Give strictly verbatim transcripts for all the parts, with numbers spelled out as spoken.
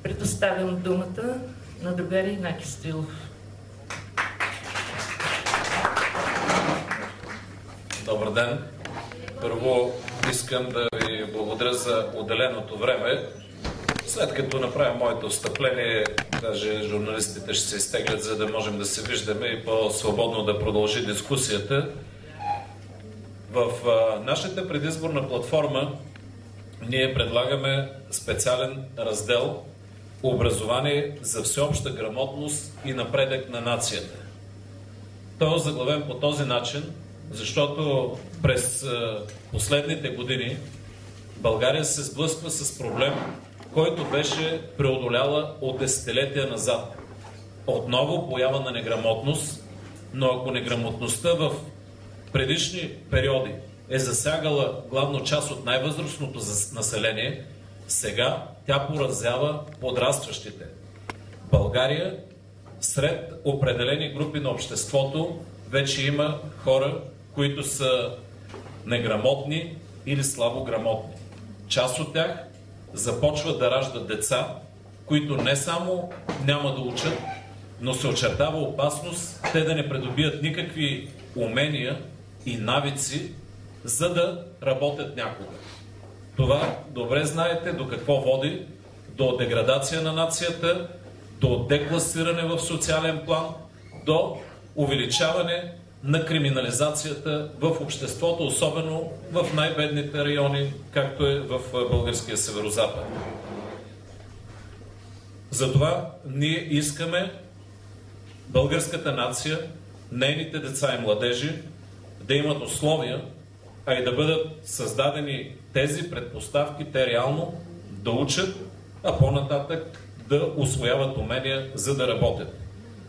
Предоставям думата на другаря Янаки Стоилов. Добър ден! Първо искам да ви благодаря за отделеното време. След като направя моето встъпление, даже журналистите ще се изтеглят, за да можем да се виждаме и по-свободно да продължи дискусията. В а, нашата предизборна платформа ние предлагаме специален раздел образование за всеобща грамотност и напредък на нацията. Той е заглавен по този начин, защото през а, последните години България се сблъсква с проблем, който беше преодоляла от десетилетия назад. Отново поява на неграмотност, но ако неграмотността в предишни периоди е засягала главно част от най-възрастното население, сега тя поразява подрастващите. В България сред определени групи на обществото вече има хора, които са неграмотни или слабограмотни. Част от тях започват да раждат деца, които не само няма да учат, но се очертава опасност те да не придобият никакви умения и навици, за да работят някога. Това добре знаете до какво води: до деградация на нацията, до декласиране в социален план, до увеличаване на криминализацията в обществото, особено в най-бедните райони, както е в българския северозапад. Затова ние искаме българската нация, нейните деца и младежи да имат условия, а и да бъдат създадени тези предпоставки, те реално да учат, а по-нататък да усвояват умения, за да работят.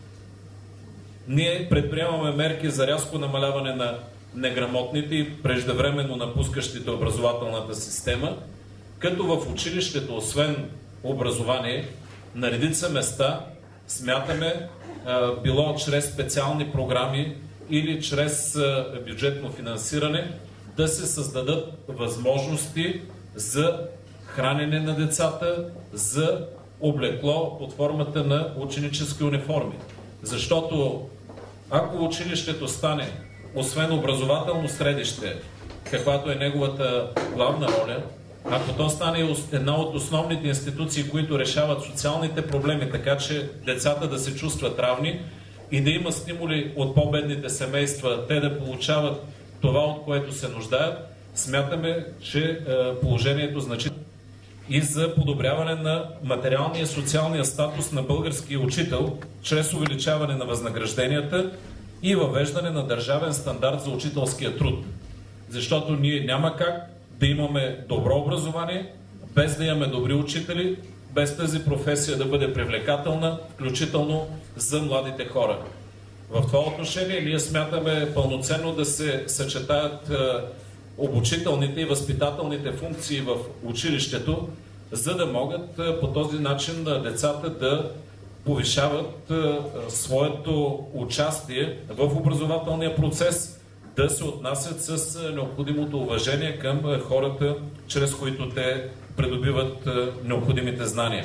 Ние предприемаме мерки за рязко намаляване на неграмотните и преждевременно напускащите образователната система, като в училището, освен образование, на редица места смятаме, било чрез специални програми или чрез бюджетно финансиране, да се създадат възможности за хранене на децата, за облекло под формата на ученически униформи. Защото ако училището стане, освен образователно средище, каквато е неговата главна роля, ако то стане една от основните институции, които решават социалните проблеми, така че децата да се чувстват равни и да има стимули от по-бедните семейства, те да получават това, от което се нуждаят, смятаме, че положението значително и за подобряване на материалния и социалния статус на българския учител, чрез увеличаване на възнагражденията и въвеждане на държавен стандарт за учителския труд. Защото ние няма как да имаме добро образование, без да имаме добри учители, без тази професия да бъде привлекателна, включително за младите хора. В това отношение ние смятаме пълноценно да се съчетаят обучителните и възпитателните функции в училището, за да могат по този начин децата да повишават своето участие в образователния процес, да се отнасят с необходимото уважение към хората, чрез които те придобиват необходимите знания.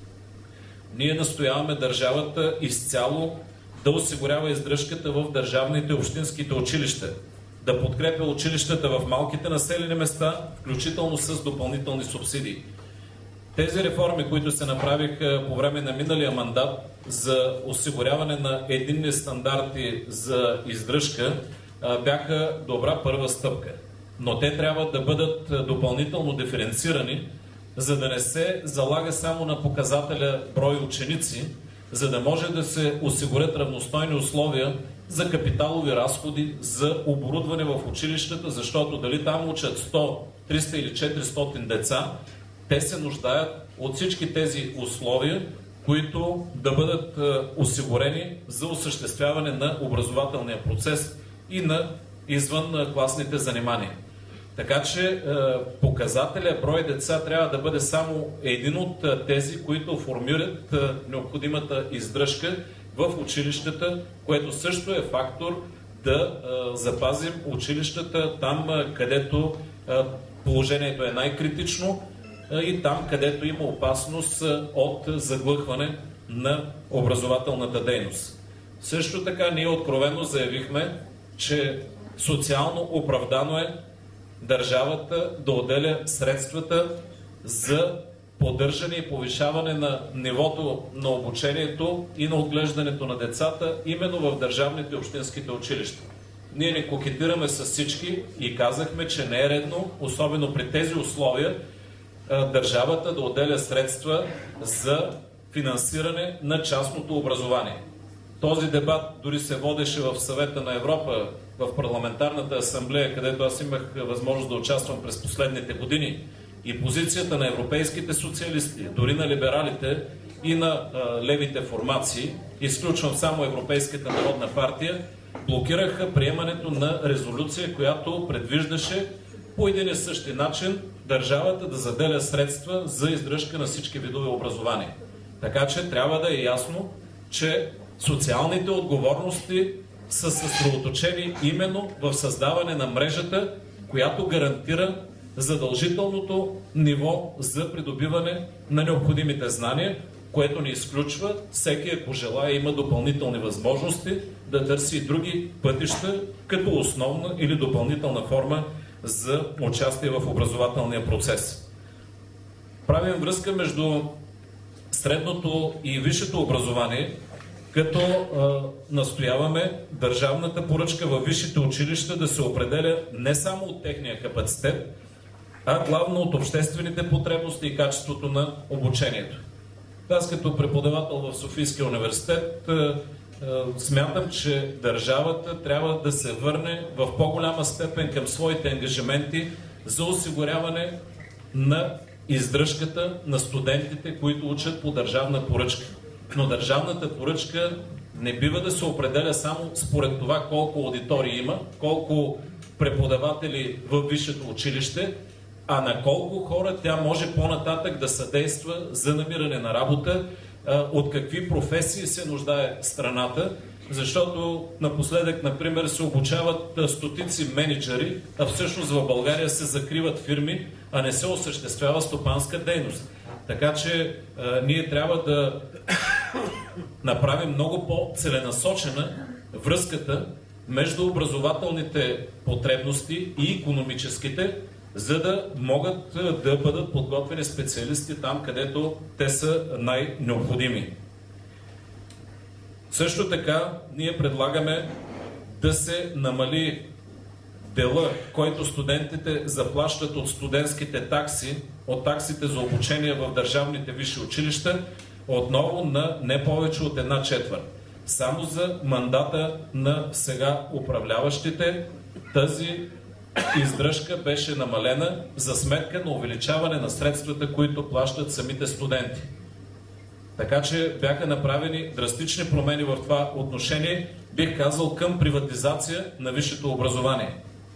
Ние настояваме държавата изцяло да осигурява издръжката в държавните и общинските училища, да подкрепя училищата в малките населени места, включително с допълнителни субсидии. Тези реформи, които се направиха по време на миналия мандат за осигуряване на единни стандарти за издръжка, бяха добра първа стъпка. Но те трябва да бъдат допълнително диференцирани, за да не се залага само на показателя брой ученици, за да може да се осигурят равностойни условия за капиталови разходи, за оборудване в училищата, защото дали там учат сто, триста или четиристотин деца, те се нуждаят от всички тези условия, които да бъдат осигурени за осъществяване на образователния процес и на извън класните занимания. Така че показателя брой деца трябва да бъде само един от тези, които формират необходимата издръжка в училищата, което също е фактор да запазим училищата там, където положението е най-критично, и там, където има опасност от заглъхване на образователната дейност. Също така ние откровено заявихме, че социално оправдано е държавата да отделя средствата за поддържане и повишаване на нивото на обучението и на отглеждането на децата именно в държавните и общинските училища. Ние не кокетираме с всички и казахме, че не е редно, особено при тези условия, държавата да отделя средства за финансиране на частното образование. Този дебат дори се водеше в Съвета на Европа, в парламентарната асамблея, където аз имах възможност да участвам през последните години. И позицията на европейските социалисти, дори на либералите и на а, левите формации, изключвам само Европейската народна партия, блокираха приемането на резолюция, която предвиждаше по един и същи начин държавата да заделя средства за издръжка на всички видове образование. Така че трябва да е ясно, че социалните отговорности са съсредоточени именно в създаване на мрежата, която гарантира задължителното ниво за придобиване на необходимите знания, което не изключва всеки, ако желая, има допълнителни възможности да търси и други пътища като основна или допълнителна форма за участие в образователния процес. Правим връзка между средното и висшето образование, като а, настояваме държавната поръчка във висшите училища да се определя не само от техния капацитет, а главно от обществените потребности и качеството на обучението. Аз като преподавател в Софийския университет а, а, смятам, че държавата трябва да се върне в по-голяма степен към своите ангажименти за осигуряване на издръжката на студентите, които учат по държавна поръчка. Но държавната поръчка не бива да се определя само според това колко аудитории има, колко преподаватели в висшето училище, а на колко хора тя може по-нататък да съдейства за намиране на работа, от какви професии се нуждае страната, защото напоследък, например, се обучават стотици менеджери, а всъщност в България се закриват фирми, а не се осъществява стопанска дейност. Така че а, ние трябва да направим много по-целенасочена връзката между образователните потребности и икономическите, за да могат да бъдат подготвени специалисти там, където те са най-необходими. Също така, ние предлагаме да се намали дела, който студентите заплащат от студентските такси, от таксите за обучение в държавните висши училища, отново на не повече от една четвърт. Само за мандата на сега управляващите тази издръжка беше намалена за сметка на увеличаване на средствата, които плащат самите студенти. Така че бяха направени драстични промени в това отношение, бих казал, към приватизация на висшето образование.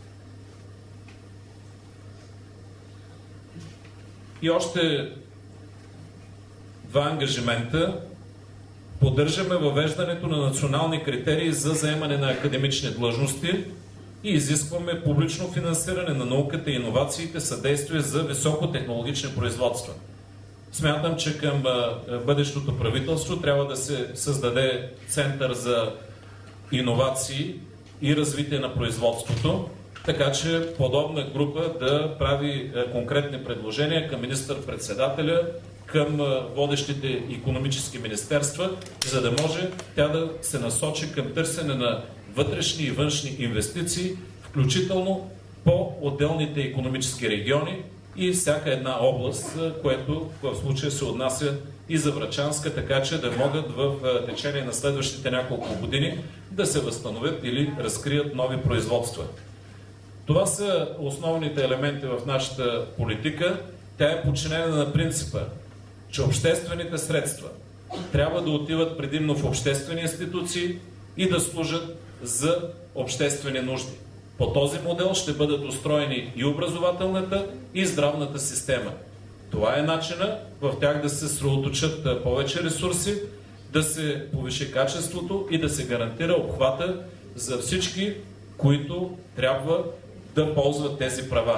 И още два ангажимента. Поддържаме въвеждането на национални критерии за заемане на академични длъжности и изискваме публично финансиране на науката и иновациите, съдействие за високотехнологични производства. Смятам, че към бъдещото правителство трябва да се създаде център за иновации и развитие на производството, така че подобна група да прави конкретни предложения към министър-председателя, към водещите икономически министерства, за да може тя да се насочи към търсене на вътрешни и външни инвестиции, включително по отделните икономически региони и всяка една област, което в случая се отнася и за Врачанска, така че да могат в течение на следващите няколко години да се възстановят или разкрият нови производства. Това са основните елементи в нашата политика. Тя е подчинена на принципа, че обществените средства трябва да отиват предимно в обществени институции и да служат за обществени нужди. По този модел ще бъдат устроени и образователната, и здравната система. Това е начина в тях да се съсредоточат повече ресурси, да се повиши качеството и да се гарантира обхвата за всички, които трябва да ползват тези права.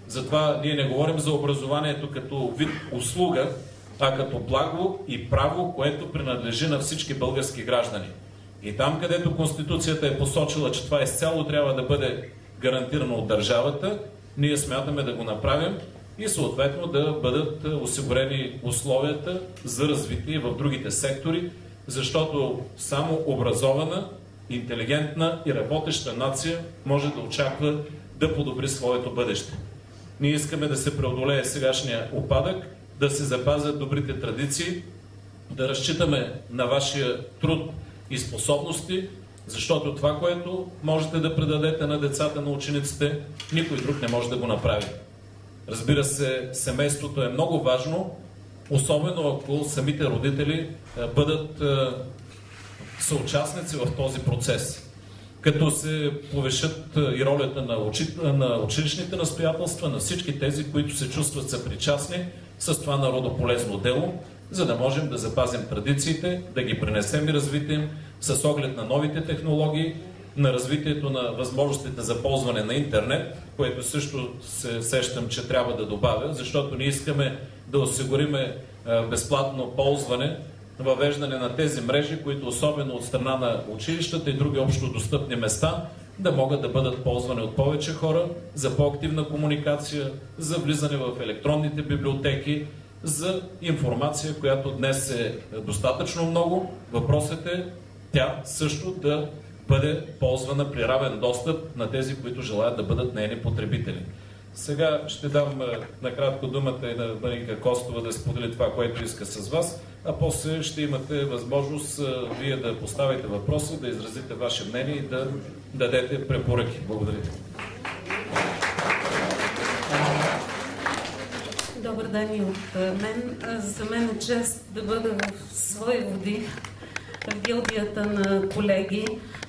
Затова ние не говорим за образованието като вид услуга, а като благо и право, което принадлежи на всички български граждани. И там, където Конституцията е посочила, че това изцяло трябва да бъде гарантирано от държавата, ние смятаме да го направим и съответно да бъдат осигурени условията за развитие в другите сектори, защото само образована, интелигентна и работеща нация може да очаква да подобри своето бъдеще. Ние искаме да се преодолее сегашния упадък, да се запазят добрите традиции, да разчитаме на вашия труд и способности, защото това, което можете да предадете на децата, на учениците, никой друг не може да го направи. Разбира се, семейството е много важно, особено ако самите родители бъдат съучастници в този процес. Като се повишат и ролята на, учи... на училищните настоятелства, на всички тези, които се чувстват съпричастни с това народополезно дело, за да можем да запазим традициите, да ги пренесем и развитим с оглед на новите технологии, на развитието на възможностите за ползване на интернет, което също се сещам, че трябва да добавя, защото ние искаме да осигуриме безплатно ползване, въвеждане на тези мрежи, които особено от страна на училищата и други общо достъпни места да могат да бъдат ползвани от повече хора за по-активна комуникация, за влизане в електронните библиотеки, за информация, която днес е достатъчно много. Въпросът е тя също да бъде ползвана при равен достъп на тези, които желаят да бъдат нейни потребители. Сега ще дам накратко думата и на Маринка Костова да сподели това, което иска с вас, а после ще имате възможност вие да поставите въпроси, да изразите ваше мнение и да дадете препоръки. Благодаря. Добър ден и от мен. За мен е чест да бъда в свои води, в гилдията на колеги.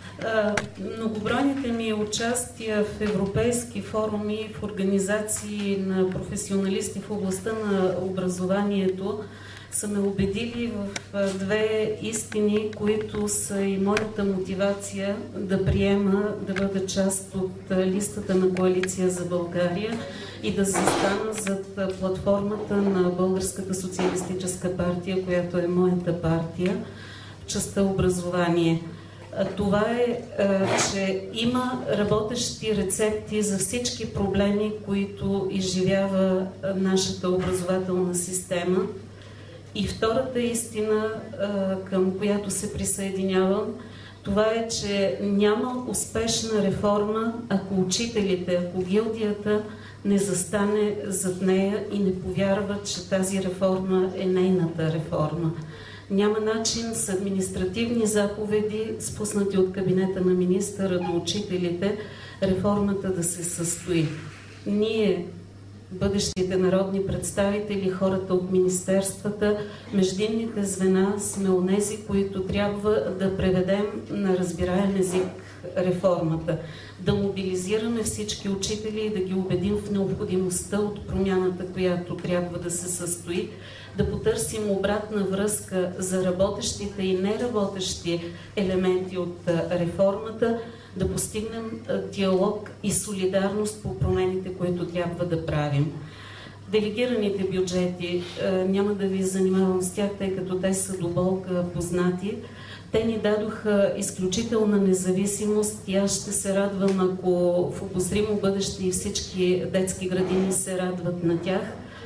Многобройните ми участия в европейски форуми, в организации на професионалисти в областта на образованието са ме убедили в две истини, които са и моята мотивация да приема, да бъда част от листата на Коалиция за България и да застана зад платформата на Българската социалистическа партия, която е моята партия, в частта образование. Това е, че има работещи рецепти за всички проблеми, които изживява нашата образователна система. И втората истина, към която се присъединявам, това е, че няма успешна реформа, ако учителите, ако гилдията не застане зад нея и не повярва, че тази реформа е нейната реформа. Няма начин с административни заповеди, спуснати от кабинета на министъра до учителите, реформата да се състои. Ние, бъдещите народни представители, хората от министерствата, междинните звена, сме онези, които трябва да преведем на разбираем език реформата, да мобилизираме всички учители и да ги убедим в необходимостта от промяната, която трябва да се състои, да потърсим обратна връзка за работещите и неработещи елементи от реформата, да постигнем диалог и солидарност по промените, които трябва да правим. Делегираните бюджети, няма да ви занимавам с тях, тъй като те са до болка познати. Те ни дадоха изключителна независимост и аз ще се радвам, ако в обозримо бъдеще и всички детски градини се радват на тях,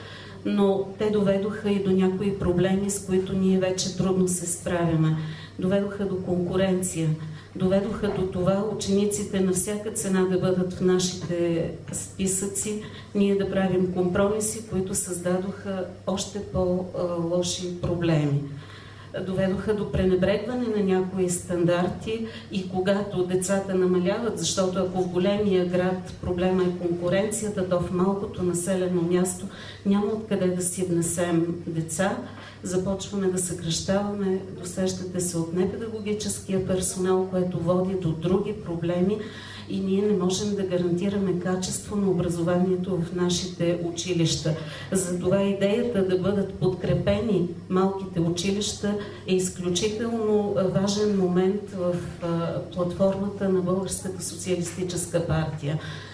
но те доведоха и до някои проблеми, с които ние вече трудно се справяме. Доведоха до конкуренция, доведоха до това учениците на всяка цена да бъдат в нашите списъци, ние да правим компромиси, които създадоха още по-лоши проблеми. Доведоха до пренебрегване на някои стандарти и когато децата намаляват, защото ако в големия град проблема е конкуренцията, то в малкото населено място няма откъде да си внесем деца, започваме да съкращаваме, досещате се от непедагогическия персонал, което води до други проблеми и ние не можем да гарантираме качество на образованието в нашите училища. Затова идеята да бъдат подкрепени малките училища е изключително важен момент в платформата на Българската социалистическа партия.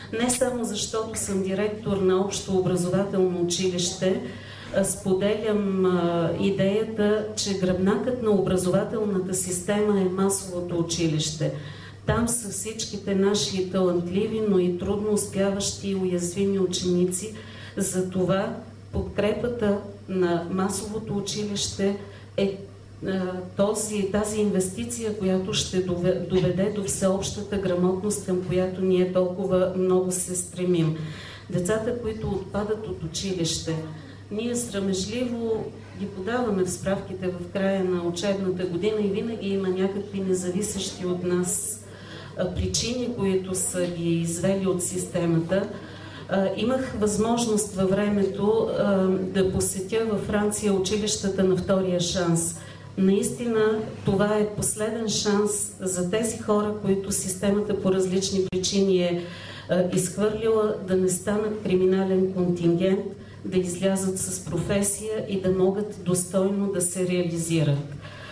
Не само защото съм директор на общо образователно училище, споделям а, идеята, че гръбнакът на образователната система е масовото училище. Там са всичките наши талантливи, но и трудно успяващи и уязвими ученици. Затова подкрепата на масовото училище е Този, тази инвестиция, която ще доведе до всеобщата грамотност, към която ние толкова много се стремим. Децата, които отпадат от училище, ние срамежливо ги подаваме в справките в края на учебната година и винаги има някакви независещи от нас причини, които са ги извели от системата. Имах възможност във времето да посетя във Франция училищата на втория шанс. Наистина това е последен шанс за тези хора, които системата по различни причини е изхвърлила, да не станат криминален контингент, да излязат с професия и да могат достойно да се реализират.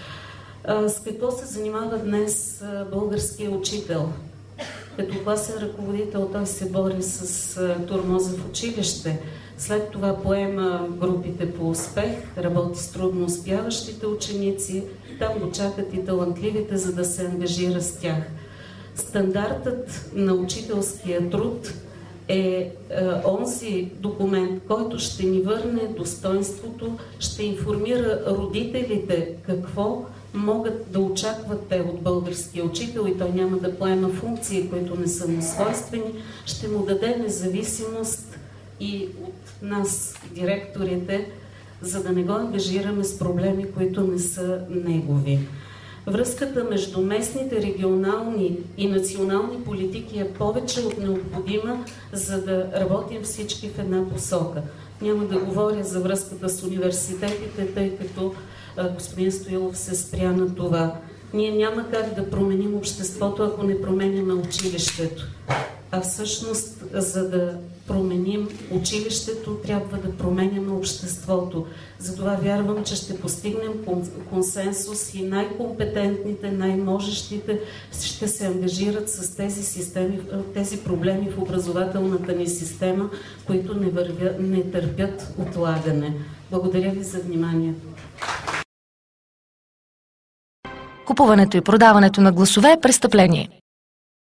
С какво се занимава днес българския учител? Като класен ръководител той се бори с тормоза в училище. След това поема групите по успех, работи с трудно успяващите ученици, там го чакат и талантливите, за да се ангажира с тях. Стандартът на учителския труд е, е онзи документ, който ще ни върне достоинството, ще информира родителите какво могат да очакват те от българския учител и той няма да поема функции, които не са му свойствени, ще му даде независимост и от нас, директорите, за да не го ангажираме с проблеми, които не са негови. Връзката между местните, регионални и национални политики е повече от необходима, за да работим всички в една посока. Няма да говоря за връзката с университетите, тъй като а, господин Стоилов се спря на това. Ние няма как да променим обществото, ако не променяме училището. А всъщност, за да променим училището, трябва да променяме обществото. Затова вярвам, че ще постигнем консенсус и най-компетентните, най-можещите ще се ангажират с тези, системи, тези проблеми в образователната ни система, които не, вървя, не търпят отлагане. Благодаря ви за вниманието. Купуването и продаването на гласове е престъпление.